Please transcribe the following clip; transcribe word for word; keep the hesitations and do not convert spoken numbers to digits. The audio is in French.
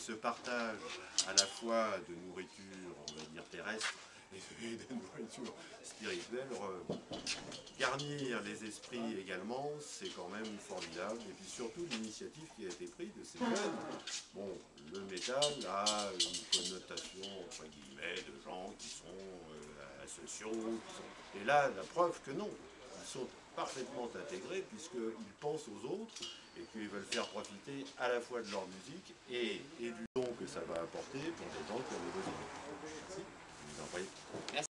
ce partage à la fois de nourriture, on va dire terrestre, et de nourriture spirituelle, garnir les esprits également, c'est quand même formidable. Et puis surtout l'initiative qui a été prise de ces jeunes. Bon, le métal a une connotation, entre guillemets, de gens qui sont euh, asociaux. Qui sont... Et là, la preuve que non. Ils sont parfaitement intégrés puisqu'ils pensent aux autres et qu'ils veulent faire profiter à la fois de leur musique et, et du don que ça va apporter pour des gens qui ont des besoins. Merci. Je vous en prie. Merci.